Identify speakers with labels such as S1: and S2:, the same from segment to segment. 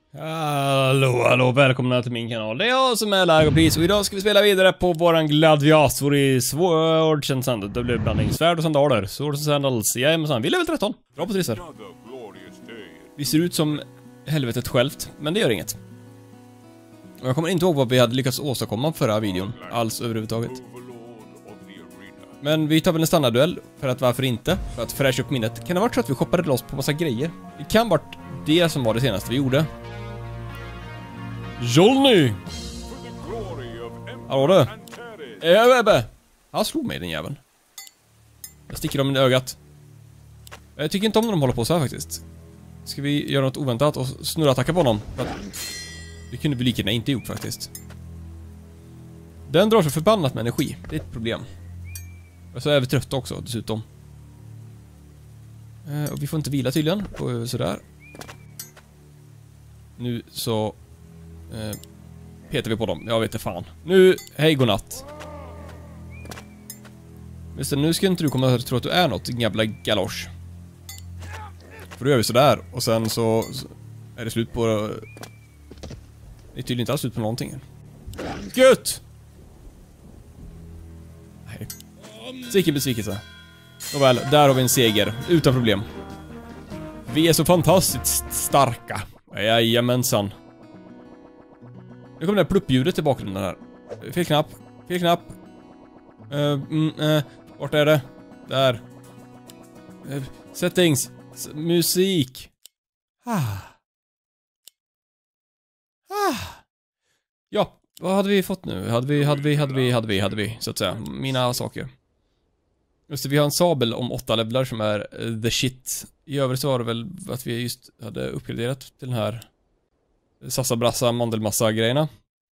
S1: Hallå, välkomna till min kanal. Det är jag som är Lagopris och idag ska vi spela vidare på våran gladiator i Swords and Sandals. Det blev blandning svärd och sandaler. Swords and Sandals. Jajamensan, vi level 13. Bra på trisser. Vi ser ut som helvetet självt, men det gör inget. Och jag kommer inte ihåg vad vi hade lyckats åstadkomma förra videon. Alls överhuvudtaget. Men vi tar väl en standardduell, för att varför inte? För att fräscha upp minnet. Kan det ha varit så att vi shoppade loss på massa grejer? Det kan varit det som var det senaste vi gjorde. Johnny! Hallå du? Ebbe! Han slog mig den jäveln. Jag sticker dem i ögat. Jag tycker inte om när de håller på så här faktiskt. Ska vi göra något oväntat och snurra attacka på honom? Det kunde vi lika gärna inte gjort faktiskt. Den drar så förbannat med energi. Det är ett problem. Och så är vi trötta också dessutom. Och vi får inte vila tydligen. Och sådär. Nu så petar vi på dem. Jag vet inte fan. Nu, hej godnatt. Visst, nu ska inte du komma och tro att du är något jävla galosch. För då gör vi sådär. Och sen så är det slut på... Det är tydligen inte alls slut på någonting. Gött! Nej. Sicken besvikelse. Nåväl, där har vi en seger. Utan problem. Vi är så fantastiskt starka. Jajamensan. Nu kommer det här pluppljudet i bakgrunden här. Fel knapp. Fel knapp. Vart är det? Där. Settings. Musik. Ja, vad hade vi fått nu? Hade vi så att säga. Mina saker. Just det, vi har en sabel om 8 levlar som är the shit. I övrigt så var det väl att vi just hade uppgraderat till den här sassa-brassa mandelmassa-grejerna.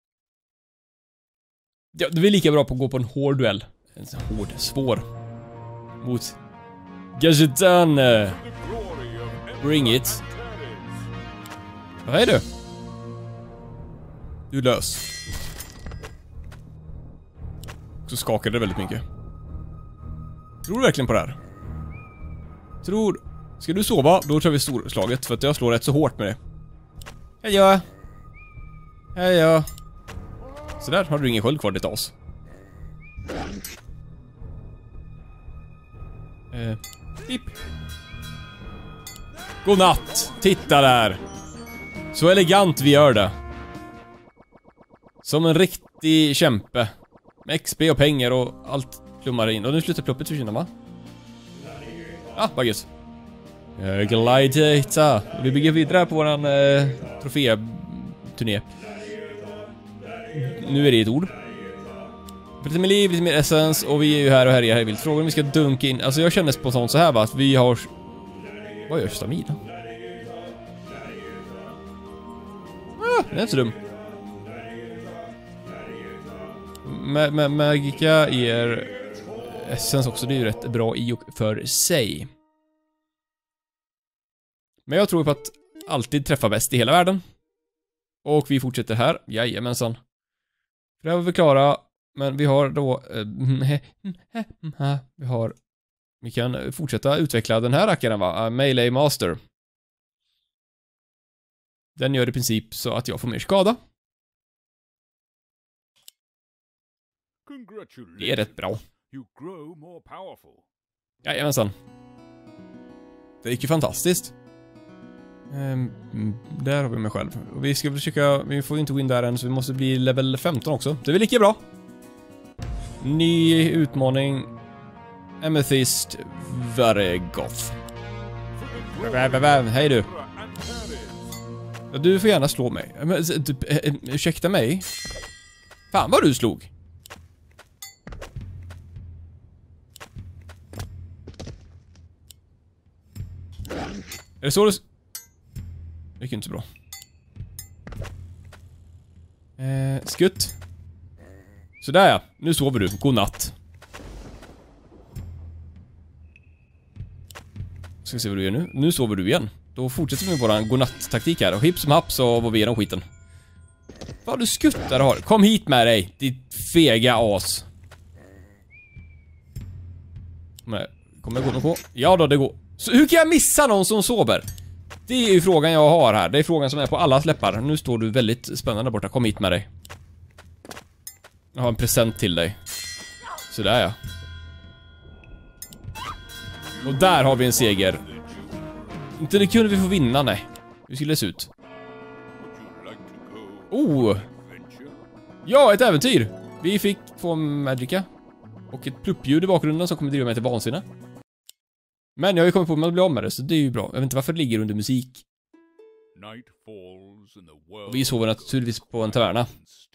S1: Ja, det är lika bra på att gå på en hård duell. En hård, svår. Mot Gadgetan. Bring it. Vad är du? Du är lös. Så skakade det väldigt mycket. Tror du verkligen på det här? Tror... Ska du sova? Då tar vi storslaget. För att jag slår rätt så hårt med det. Heja! Heja! Så där har du ingen sköld kvar ditt as. Pip. Godnatt! Titta där! Så elegant vi gör det. Som en riktig kämpe. Med XP och pengar och allt plummar in. Och nu slutar pluppet försvinna, va? Ja, vad gött. Gladiator. Vi bygger vidare på våran troféturné. Nu är det ett ord. Lite mer liv, lite mer essence. Och vi är ju här och härjar här vilt. Frågan om vi ska dunka in. Alltså jag känner spontant så här, va? Att vi har... Vad gör stamina? Det är inte så dum. Magica ger essence också. Det är ju rätt bra i och för sig. Men jag tror på att alltid träffa bäst i hela världen. Och vi fortsätter här. Jajamensan. Det här var vi klara. Men vi har då... Vi kan fortsätta utveckla den här rackaren, va? Melee Master. Den gör i princip så att jag får mer skada. Det är rätt bra. Jajamensan. Det gick ju fantastiskt. Där har vi mig själv. Och vi ska försöka... Vi får inte gå in där än, så vi måste bli level 15 också. Det är väl lika bra. Ny utmaning. Amethyst Varegoth. Hej du. Ja, du får gärna slå mig. Men, ursäkta mig. Fan vad du slog. Är det så du... Det gick inte så bra. Skutt. Sådär ja. Nu sover du. God natt. Ska vi se vad du gör nu. Nu sover du igen. Då fortsätter vi med våran godnatt-taktik här. Och hipp som happ så var vi igenom skiten. Vad du skuttar har. Kom hit med dig. Ditt fega as. Kommer det gå något på? Ja då, det går. Så hur kan jag missa någon som sover? Det är ju frågan jag har här. Det är frågan som är på alla läppar. Nu står du väldigt spännande borta. Kom hit med dig. Jag har en present till dig. Så där ja. Och där har vi en seger. Inte det kunde vi få vinna, nej. Hur skulle det se ut? Oh! Ja, ett äventyr! Vi fick 2 magica. Och ett pluppljud i bakgrunden som kommer driva mig till vansinne. Men jag har ju kommit på att bli av med det, så det är ju bra. Jag vet inte varför det ligger under musik. Och vi sover naturligtvis på en taverna.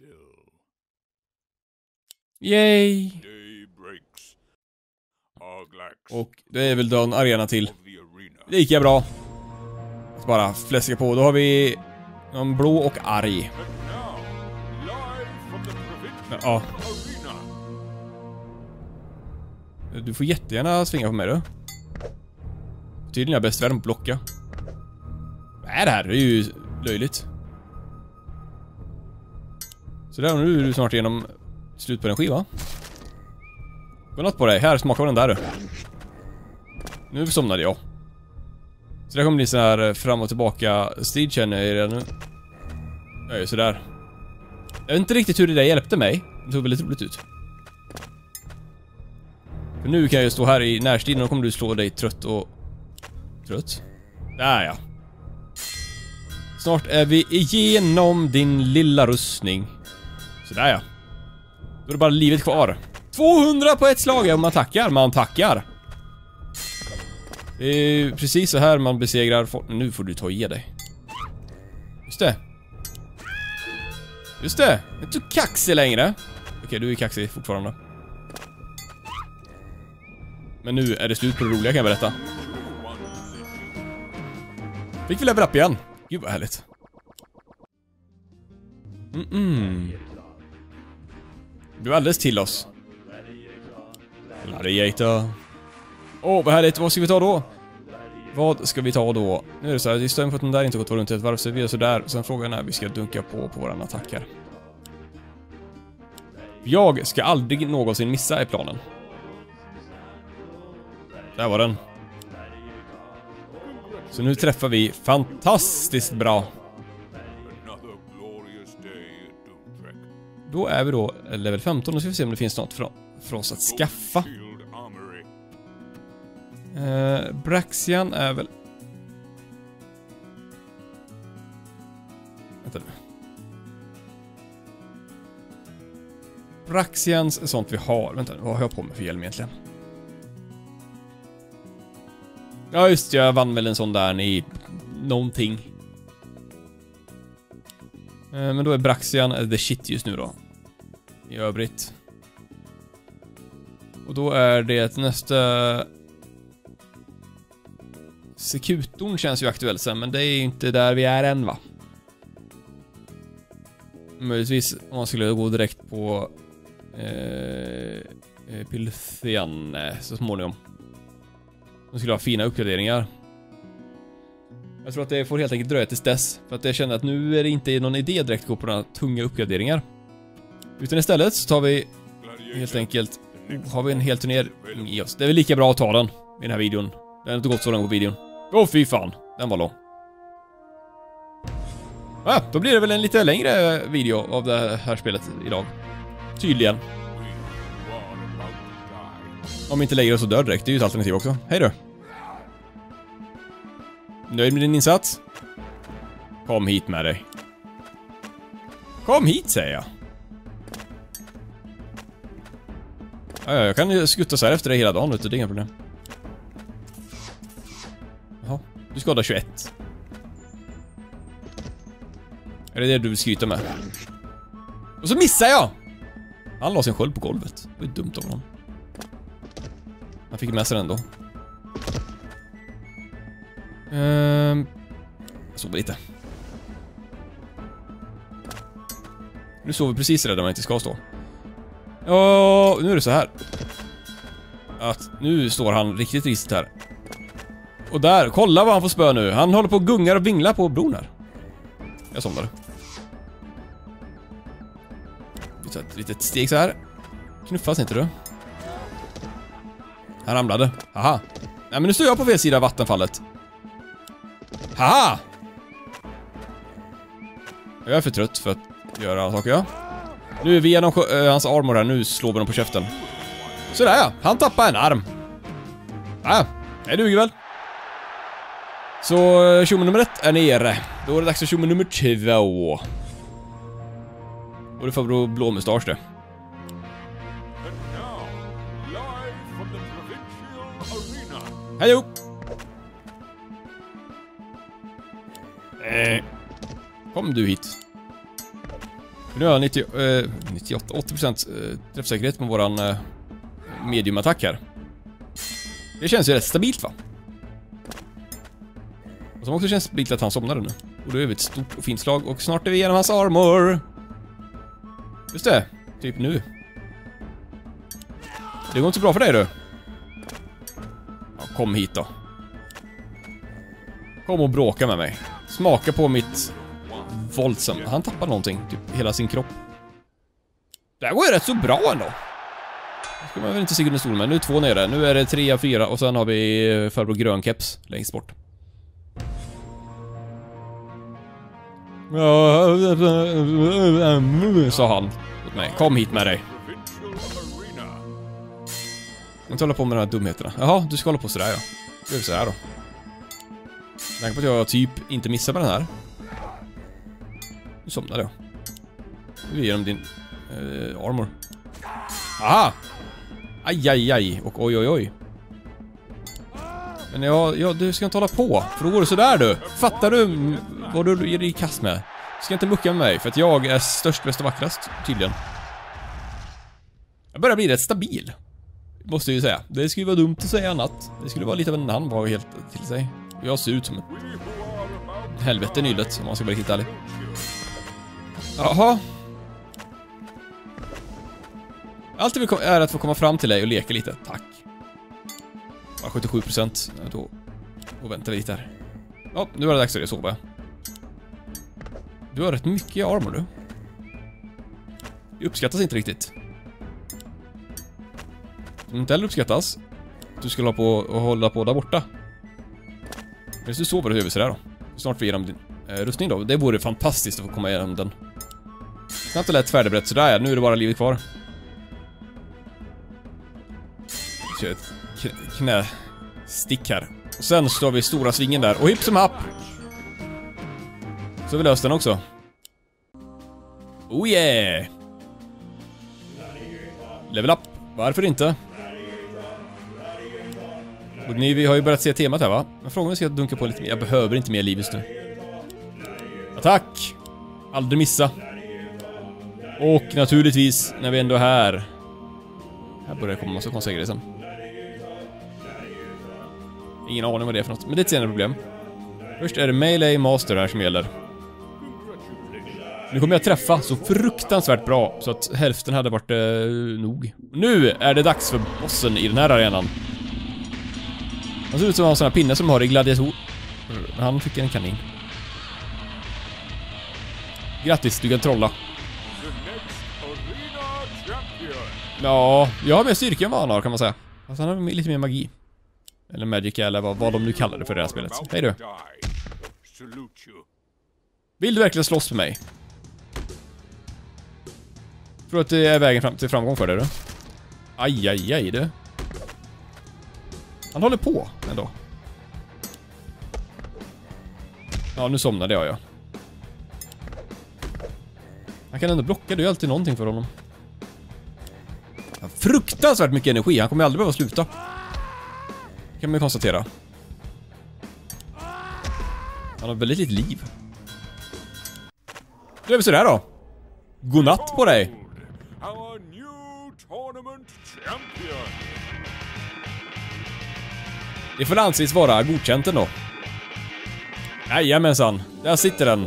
S1: Yay! Och det är väl då en arena till. Det gick jag bra. Bara fläska på. Då har vi en blå och arg. Ja. Du får jättegärna svinga på mig då. Tydligen är jag bäst värd att blocka. Vad är det här? Det är ju löjligt. Så där, nu är du snart igenom slut på energi, va? Godnatt på dig. Här, smaka den där. Nu somnade jag. Så det kommer bli så här fram och tillbaka strid, känner jag redan nu. Jag gör sådär. Jag vet inte riktigt hur det där hjälpte mig. Det såg väldigt roligt ut. För nu kan jag ju stå här i närstriden och kommer du slå dig trött och... Trött? Där ja. Snart är vi igenom din lilla rustning. Sådär ja. Då är det bara livet kvar. 200 på ett slag, ja, man tackar, man tackar. Det är precis så här man besegrar folk. Nu får du ta i dig. Just det. Just det. Jag är inte kaxig längre. Okej, du är kaxig fortfarande. Men nu är det slut på det roliga, kan jag berätta. Fick vi level up igen. Gud vad härligt. Du är alldeles till oss. Gladiator. Åh, vad härligt. Vad ska vi ta då? Vad ska vi ta då? Nu är det så här, istället för att den där inte gått runt ett varv, så vi gör sådär. Sen frågan är vi ska dunka på våran attacker. Jag ska aldrig någonsin missa i planen. Där var den. Så nu träffar vi fantastiskt bra. Då är vi då level 15. Nu ska vi se om det finns något för oss att skaffa. Braxian är väl... Vänta nu. Braxians är sånt vi har. Vänta, vad har jag på mig för hjälm egentligen? Ja just, jag vann väl en sån där i någonting. Men då är Braxian the shit just nu då. I övrigt. Och då är det nästa... Sekutorn känns ju aktuell sen, men det är ju inte där vi är än, va? Möjligtvis om man skulle gå direkt på Pilthian så småningom. De skulle ha fina uppgraderingar. Jag tror att det får helt enkelt dröja tills dess. För att jag känner att nu är det inte någon idé direkt att gå på några tunga uppgraderingar. Utan istället så tar vi helt enkelt... har vi en hel turnering i oss. Det är väl lika bra att ta den i den här videon. Den har inte gått så långt på videon. Åh fy fan, den var lång. Då blir det väl en lite längre video av det här spelet idag. Tydligen. Om vi inte lägger oss så dör direkt, det är ju ett alternativ också. Hej då. Nöjd med din insats? Kom hit med dig. Kom hit, säger jag. Ja, jag kan ju skutta så här efter det hela dagen, det är inga problem. Jaha, du skadar 21. Är det du vill skryta med? Och så missar jag! Han la sin sköld på golvet. Det var dumt av honom. Han fick med sig den då. Jag sover lite. Nu sover vi precis där man inte ska stå. Ja, nu är det så här. Att nu står han riktigt risigt här. Och där, kolla vad han får spö nu. Han håller på och gungar och vinglar på bron här. Jag somnade. Vi tar ett litet steg så här. Knuffas inte du? Han ramlade. Haha. Nej men nu står jag på fel sida av vattenfallet. Haha! Jag är för trött för att göra alla saker, ja. Nu är vi genom hans armor här. Nu slår vi dem på käften. Sådär ja, han tappar en arm. Ja, det duger väl. Så tjomme nummer 1 är nere. Då är det dags för tjomme nummer 2. Och det får blå mustasch det. Hallå! Kom du hit. Nu har jag 80% träffsäkerhet med våran mediumattack här. Det känns ju rätt stabilt, va? Och som också känns stabilt att han somnade nu. Och då är vi ett stort och fint slag och snart är vi igenom hans armor. Just det, typ nu. Det går inte så bra för dig, du. Ja, kom hit då. Kom och bråka med mig. Smaka på mitt våldsam. Han tappar någonting, typ hela sin kropp. Det här går ju rätt så bra ändå. Det ska man väl inte se under stol med. Nu är 2 nere. Nu är det 3 av 4 och sen har vi farbror grönkeps längst bort. Sa han åt mig. Kom hit med dig. Jag inte hålla på med de här dumheterna. Jaha, du ska hålla på sådär, ja. Då gör vi sådär då. Tänk på att jag typ inte missar med den här. Nu somnade jag. Nu ger dem din armor. Aha! Aj, aj, aj. Och oj, oj, oj. Men ja, du ska inte hålla på. För då går det sådär, du. Fattar du vad du ger dig i kast med? Du ska inte mucka med mig, för att jag är störst, bäst och vackrast, tydligen. Jag börjar bli rätt stabil. Måste jag ju säga. Det skulle vara dumt att säga annat. Det skulle vara lite av en han var helt till sig. Jag ser ut som ett helvete nylet, om man ska vara riktigt ärlig. Jaha. Allt vi är att få komma fram till dig och leka lite. Tack. Bara 77%. Då väntar vi lite här. Ja, nu är det dags att sova. Du har rätt mycket i armor, du. Det uppskattas inte riktigt. Om inte heller uppskattas, du ska hålla på där borta. Men du sover över sådär då. Snart får vi igenom din rustning då. Det vore fantastiskt att få komma igenom den. Snabbt och lätt färdigbrett. Sådär ja, nu är det bara livet kvar. Kör ett knästick här. Och sen står vi i stora svingen där. Och hipp som happ. Så vi löst den också. Oh yeah! Level up. Varför inte? Och vi har ju börjat se temat här, va? Men frågan är om jag ska dunka på lite mer. Jag behöver inte mer liv just nu. Attack! Aldrig missa. Och naturligtvis, när vi ändå är här. Här börjar det komma massa konstiga grejer sen. Ingen aning vad det är för något. Men det är ett senare problem. Först är det Melee Master här som gäller. Nu kommer jag träffa så fruktansvärt bra så att hälften hade varit nog. Nu är det dags för bossen i den här arenan. Han ser ut som en sån här pinne som har i gladiator. Han fick en kanin. Grattis, du kan trolla. Ja, jag har mer styrka än vad han har, kan man säga. Alltså han har lite mer magi. Eller magic, eller vad de nu kallar det för det här spelet. Hej du. Vill du verkligen slåss med mig? Tror att det är vägen fram till framgång för dig då? Aj, aj, aj du. Han håller på ändå. Ja, nu somnade jag. Han kan ändå blocka, det är alltid någonting för honom. Fruktansvärt mycket energi, han kommer aldrig behöva sluta. Kan man konstatera. Han har väldigt lite liv. Då är vi sådär då. Godnatt på dig. Det får anses vara godkänt ändå. Jajamensan, där sitter den.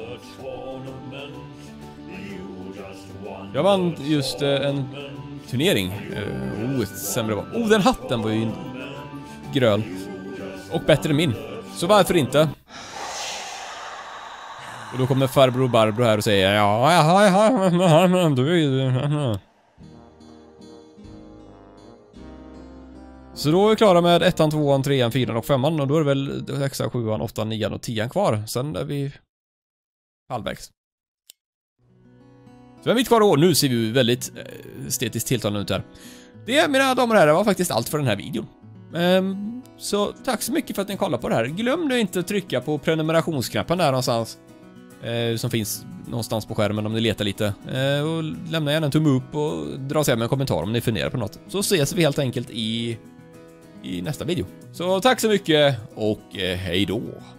S1: Jag vann just en turnering. Ett sämre var. Den hatten var ju grön. Och bättre än min. Så varför inte? Och då kommer farbror Barbro här och säger Så då är vi klara med 1, 2, 3, 4 och 5 och då är det väl 6, 7, 8, 9 och 10 kvar. Sen är vi halvvägs. Så vi har mitt kvar då. Nu ser vi väldigt estetiskt tilltalande ut här. Det, mina damer och herrar, var faktiskt allt för den här videon. Så tack så mycket för att ni kollade på det här. Glöm nu inte att trycka på prenumerationsknappen där någonstans. Som finns någonstans på skärmen om ni letar lite. Och lämna gärna en tumme upp och dra sig med en kommentar om ni funderar på något. Så ses vi helt enkelt i nästa video. Så tack så mycket och hej då.